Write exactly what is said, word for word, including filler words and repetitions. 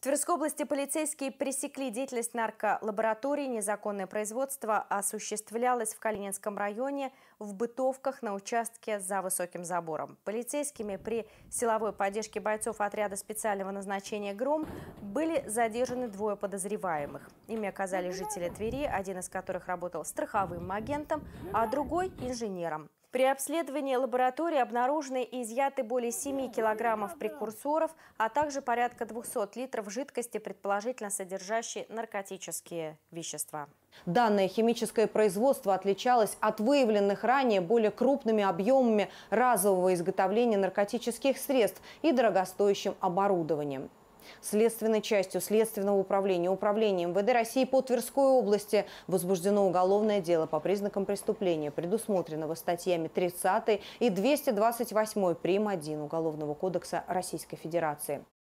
Тверской области полицейские пресекли деятельность нарколаборатории. Незаконное производство осуществлялось в Калининском районе в бытовках на участке за высоким забором. Полицейскими при силовой поддержке бойцов отряда специального назначения «Гром» были задержаны двое подозреваемых. Ими оказались жители Твери, один из которых работал страховым агентом, а другой – инженером. При обследовании лаборатории обнаружены и изъяты более семи килограммов прекурсоров, а также порядка двухсот литров жидкости, предположительно содержащей наркотические вещества. Данное химическое производство отличалось от выявленных ранее более крупными объемами разового изготовления наркотических средств и дорогостоящим оборудованием. Следственной частью Следственного управления Управления эм вэ дэ России по Тверской области возбуждено уголовное дело по признакам преступления, предусмотренного статьями тридцатой и двести двадцать восьмой прим. один Уголовного кодекса Российской Федерации.